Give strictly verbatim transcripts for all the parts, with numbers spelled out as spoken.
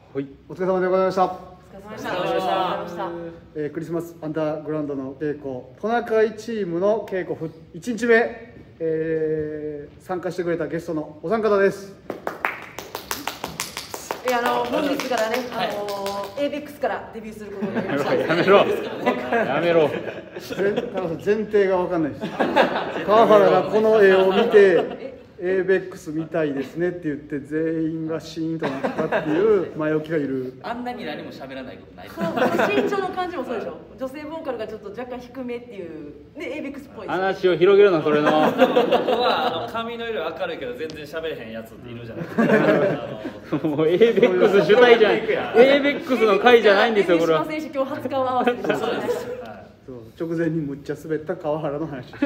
はい、お疲れ様でございました。 お疲れ様でした。お疲れ様でした。 えー、クリスマスアンダーグラウンドの稽古、トナカイチームの稽古いちにちめ、えー、参加してくれたゲストのお三方です。 えー、あの本日からね、あのー、エーベックス からデビューすることになりました。 やめろ、やめろ。 前提が分かんないです。川原がこの絵を見て。エーベックス みたいですねって言って全員がシーンとなったっていう前置きがいる。 あんなに何も喋らないことない。 身長の感じもそうでしょ。女性ボーカルがちょっと若干低めっていうね、 エーベックス っぽい。 話を広げるのそれの。 僕はあの髪の色明るいけど全然喋れへんやつっているじゃないですか。 もう エーベックス 主体じゃない。エーベックス の回じゃないんですよこれは。 選手今日初顔合わせでしょ。そうです。 直前にむっちゃ滑った川原の話です。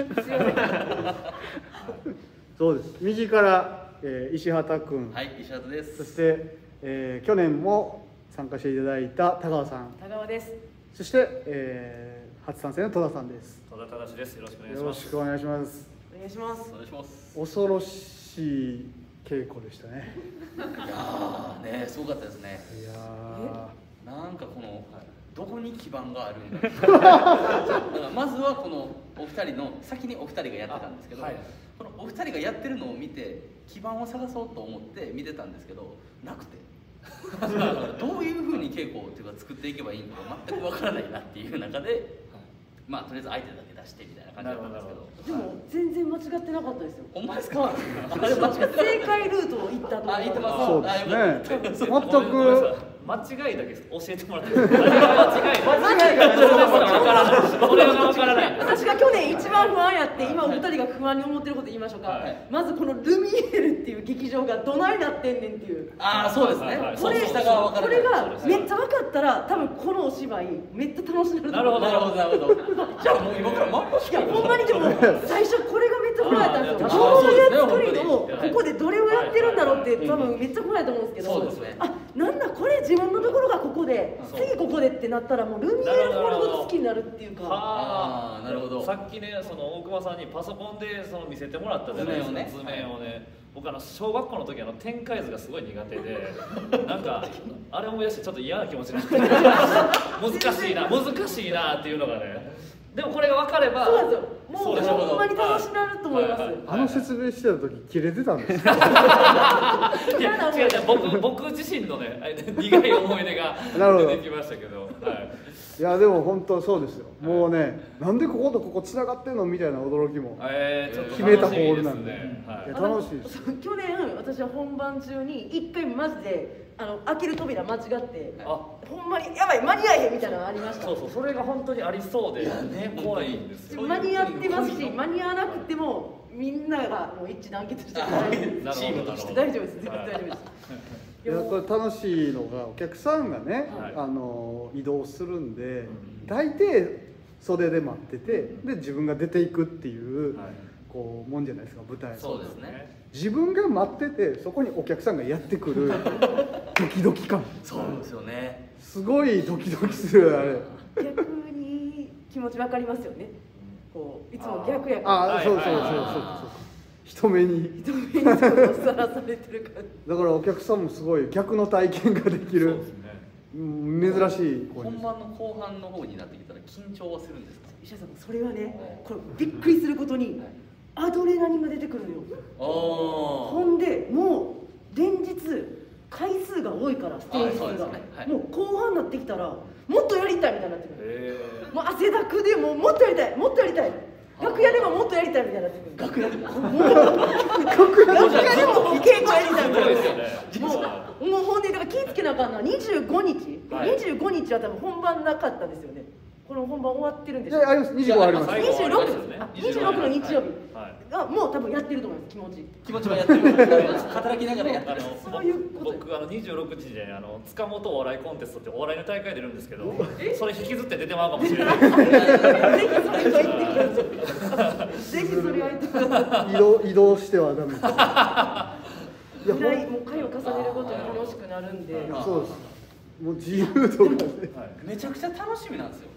そうです。右から、えー、石畑君、 はい、石畑です。 そして、えー、去年も参加していただいた田川さん、 田川です。 そして、えー、初参戦の戸田さんです。 戸田忠です。よろしくお願いします。 よろしくお願いします。 お願いします。 お願いします。 恐ろしい稽古でしたね。 いやーね、すごかったですね。 いやー、なんかこの、はい、どこに基盤があるんだ。だからまずはこのお二人の先にお二人がやってたんですけど。このお二人がやってるのを見て基盤を探そうと思って見てたんですけどなくてどういうふうに稽古っていうか作っていけばいいのか全くわからないなっていう中でまあとりあえず相手だけ出してみたいな感じだったんですけどでも全然間違ってなかったですよ。 ほんまですか？ 正解ルートを行ったと。 あ、行ってます。 そうですね。全く間違いだけ教えてもらって間違い間違いがそれが分からない。 私が去年一番不安やって今お二人が不安に思ってること言いましょうか、はい、まずこのルミエールっていう劇場がどないなってんねんっていう。 ああそうですね。 これこれがめっちゃ分かったら多分このお芝居めっちゃ楽しめると思う。 なるほどなるほど。 じゃあもう今からまんましいやほんまにでも最初これがめっちゃ不安やったんですよ。どういう作りのここでどれをやってるんだろうって多分めっちゃ不安やと思うんですけど、あ、なんだこれ自分のところがここで次ここでってなったらもうルミエールこれほど好きになるっていうか。 ああなるほど。 さっきねその大熊さんにパソコンでその見せてもらったじゃないですか、図面をね。僕あの小学校の時あの展開図がすごい苦手でなんかあれ思い出してちょっと嫌な気持ちになって難しいな難しいなっていうのがね。でもこれが分かればそうなんですよ。もうほんまに楽しなると思います。 あの説明してた時キレてたんですいや違う違う僕僕自身のね苦い思い出が出てきましたけど。 いやでも本当そうですよ。もうね、なんでこことここつながってんのみたいな驚きも決めたホールなんで楽しいです。 去年私は本番中に一回マジであの開ける扉間違ってほんまにやばい間に合えへんみたいなのがありました。 そうそう、それが本当にありそうでね怖いんですよ。 間に合ってますし間に合わなくてもみんながもう一致団結してチームとして大丈夫です。全然大丈夫です。 いやこれ楽しいのがお客さんがね、はい、あの移動するんで、うん、大抵袖で待っててで自分が出ていくっていう、はい、こうもんじゃないですか舞台。 そうですね。 自分が待っててそこにお客さんがやってくるドキドキ感。 そうですよね。 すごいドキドキするあれ。 逆に気持ちわかりますよね。こういつも逆やから。 ああそうそうそうそうそう。人目に人目にさらされてる感じ。 だからお客さんもすごい逆の体験ができる。珍しい。 本番の後半の方になってきたら緊張はするんですか？ 石田さんそれはね、これびっくりすることにアドレナリンが出てくるのよ。ほんでもう連日回数が多いからステージ数がもう後半になってきたらもっとやりたいみたいになってくる。もう汗だくでもうもっとやりたいもっとやりたい。楽屋でももっとやりたいみたいな。 楽屋でも楽屋でもいけんちゃやりたいみたいな。もうもうほんでだから気ぃつけなあかんのはにじゅうごにち、にじゅうごにちは多分本番なかったですよね。この本番終わってるんですよ。 あります。にじゅうごあります。 にじゅうろく、にじゅうろくの日曜日がもう多分やってると思います。気持ち。 気持ちはやってる。働きながらやってる。 そういうこと。 僕あのにじゅうろくにちであの塚本お笑いコンテストってお笑いの大会出るんですけど、それ引きずって出てまうかもしれない。 ぜひそれは言ってください。ぜひそれは言ってください。 移動移動してはダメ。 いやもう回を重ねるごとに楽しくなるんで。 そうです。もう自由とかね。 めちゃくちゃ楽しみなんですよ。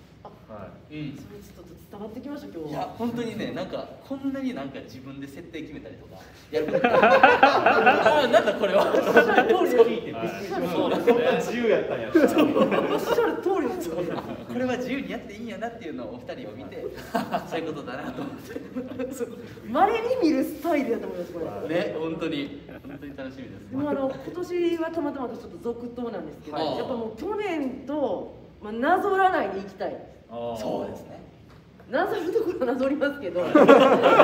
それちょっと伝わってきました今日。 いや本当にね、なんかこんなになんか自分で設定決めたりとかやることああなんだこれは。 おっしゃる通りそうですね。 自由やったんや。 おっしゃる通りですよ。 これは自由にやっていいんやなっていうのをお二人を見てそういうことだなと思って稀に見るスタイルだと思いますこれ。 ね、本当に本当に楽しみです。 でもあの今年はたまたまちょっと続投なんですけど、 はいやっぱもう去年と、まあ、なぞらないでいきたい。 そうですね。 なぞるところなぞりますけど。 危ない危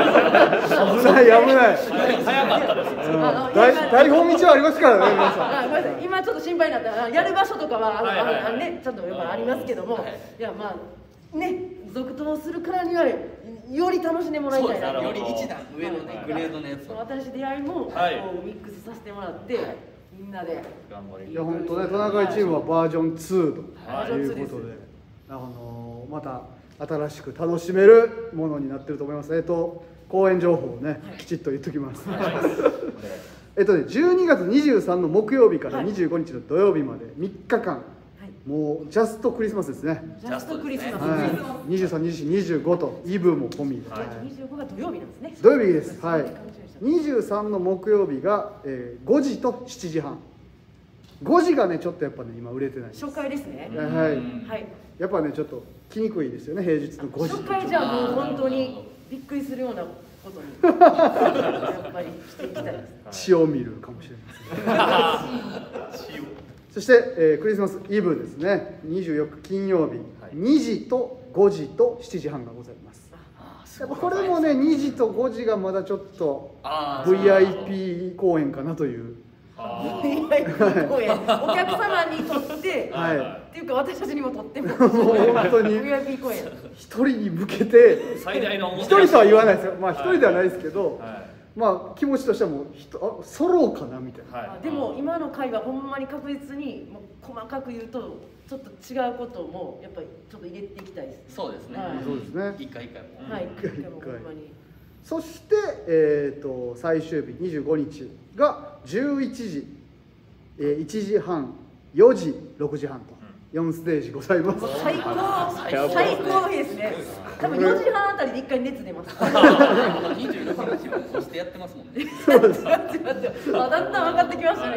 ない早かったです。 あの台台本道はありますからね皆さん。 あごめんなさい、今ちょっと心配になったやる場所とかはあのはいはいはいあのねちょっとやっぱありますけども、いやまあね続投するからにはより楽しんでもらいたいなと。 より一段上のねグレードのやつを。 新しい出会いもこはい、 うミックスさせてもらってみんなで。 頑張りいや本当ね、トナカイチームはバージョンツーとはいいうことで、あのまた新しく楽しめるものになってると思います。えっと公演情報をねきちっと言っときます。えっとねじゅうにがつにじゅうさんの木曜日からにじゅうごにちの土曜日までみっかかん、もうジャストクリスマスですね。 ジャストクリスマス。 はい、にじゅうさん、にじゅうよん、にじゅうごとイブも込みで、はいにじゅうごが土曜日なんですね。 土曜日です。はい。にじゅうさんの木曜日が、えー、ごじとしちじはん。ごじがねちょっとやっぱね今売れてないです。 初回ですね。 はい。 はい。 やっぱねちょっと来にくいですよね平日のごじ。 初回じゃもう本当にびっくりするようなことにやっぱりしていきたいです。 血を見るかもしれません。そして、えー、クリスマスイブですね。にじゅうよっか金曜日、にじとごじとしちじはんがございます。やっぱこれもねにじとごじがまだちょっと ブイアイピー 公演かなという。 ブイアイピー 公演、お客様にとって、 はい、 っていうか私たちにもとっても本当にブイアイピー 公演一人に向けて最大の一人とは言わないですよ。まあ一人ではないですけど、 はまあ気持ちとしてはもうひとあソロかなみたいな。 はいでも今の回はほんまに確実にもう細かく言うとちょっと違うこともやっぱりちょっと入れていきたいです。 そうですね。 はいそうですね。 一回一回も。 はい、 一回でもほんまにそして、えー、と最終日にじゅうごにちがじゅういちじ、えー、いちじはん、よじ、ろくじはんとよんステージございます。 最高最高の日ですね。多分よじはんあたりで一回熱出ます。 にじゅうろくにちもこうしてやってますもんね。 待って待ってあだんだん分かってきましたね。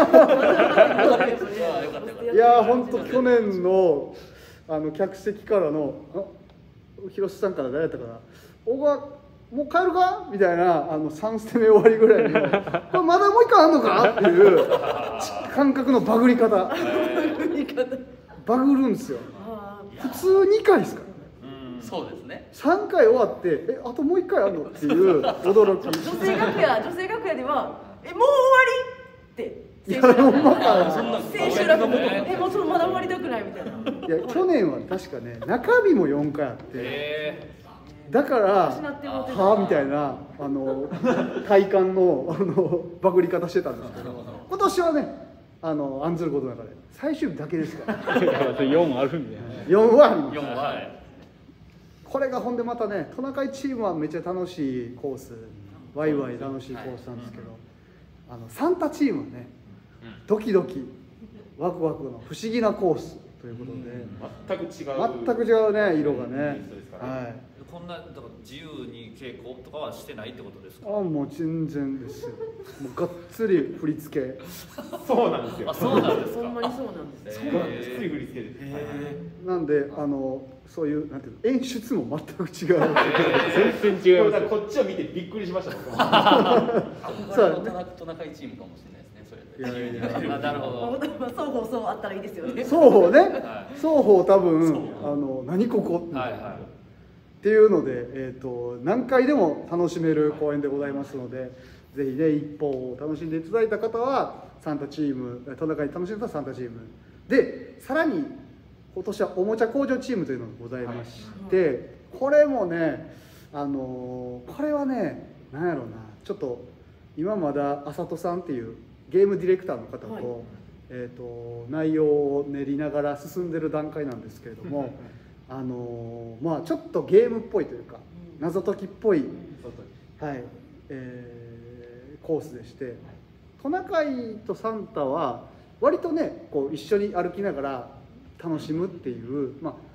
いやー本当去年のあの客席からのあ広瀬さんから誰やったかな、小川もう帰るかみたいなあのさんステ目終わりぐらいのこれまだもう一回あんのかっていう感覚のバグり方バグるんですよ。普通にかいですからね。 そうですね。 さんかい終わってえあともういっかいあるのっていう驚き。 女性楽屋女性楽屋ではえもう終わりっていやほんまか。 選手楽えもうちょっとまだ終わりたくないみたいな。 いや去年は確かね中日もよんかいあって、 えだから失ってもうてるはあみたいなあの体感のあのバグり方してたんですけど、今年はねあの案ずることなかで最終日だけですからよんあるんでよんはあります。 ー、よんはこれがほんでまたねトナカイチームはめっちゃ楽しいコース、ワイワイ楽しいコースなんですけど、あのサンタチームはねドキドキワクワクの不思議なコースということで、 全く違う全く違うね色がね。はいこんなだから自由に稽古とかはしてないってことですか。 あもう全然ですよ。もうがっつり振り付け。 そうなんですよ。 あ、そうなんですか。 ほんまにそうなんです。 そうなんです。つい振り付けです。 なんであのそういうなんていうの演出も全く違う。 全然違いますよ。 こっちを見てびっくりしました僕は。 そうだね。トナカイチームかもしれないですね。それ。 いやいやいや。 あ、なるほど。 双方そうあったらいいですよね。 双方ね。双方多分あの何ここ。 はいはい。 っていうので、えー、と何回でも楽しめる公演でございますので、ぜひね一歩を楽しんでいただいた方はサンタチームトナカイ楽しんだサンタチームで、さらに今年はおもちゃ工場チームというのがございまして、はい、これもねあのー、これはね何やろうな、ちょっと今まだあさとさんっていうゲームディレクターの方と、はい、えー、と内容を練りながら進んでる段階なんですけれどもあのー、まあちょっとゲームっぽいというか謎解きっぽい、はいえー、コースでして、トナカイとサンタは割とねこう一緒に歩きながら楽しむっていう、まあ、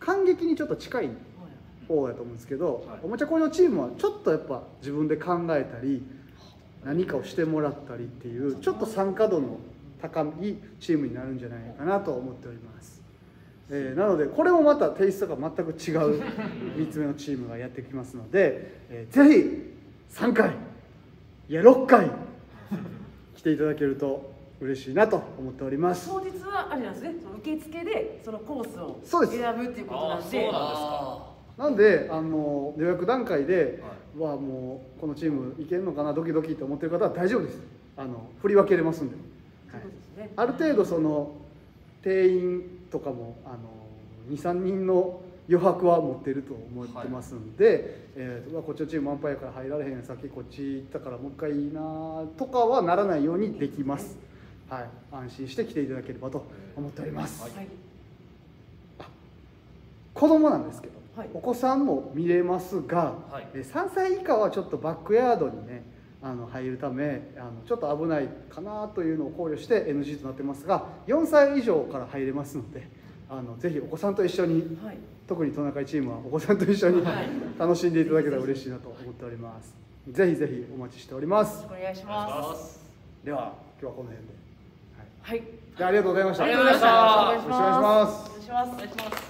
反撃にちょっと近い方やと思うんですけど、はい、おもちゃ工場チームはちょっとやっぱ自分で考えたり何かをしてもらったりっていうちょっと参加度の高いチームになるんじゃないかなと思っております、えー、なのでこれもまたテイストが全く違うみっつめのチームがやってきますので、えー、ぜひさんかいいやろっかい来ていただけると嬉しいなと思っております。 当日はあれなんですね、その受付でそのコースを選ぶっていうことなんで、 そうなんですか。 なんであの予約段階で、はい、わもうこのチームいけるのかなドキドキって思ってる方は大丈夫です。あの振り分けれますんで、はい、ね、ある程度その定員とかもあのにさんにんの余白は持っていると思ってますんで、はい、えー、こっちのチーム満杯やから入られへん、さっきこっち行ったからもう一回いいなとかはならないようにできます。はい、安心して来ていただければと思っております。はい、あ、子供なんですけど、はい、お子さんも見れますが、はい、さんさい以下はちょっとバックヤードにねあの入るためあのちょっと危ないかなというのを考慮して エヌジー となってますが、よんさい以上から入れますので、あのぜひお子さんと一緒に、はい、特にトナカイチームはお子さんと一緒に楽しんでいただけたら嬉しいなと思っております。ぜひぜひお待ちしております。 お願いします。 では今日はこの辺で。 はい。 ありがとうございました。 ありがとうございました。 よろしくお願いします。 お願いします。お願いします。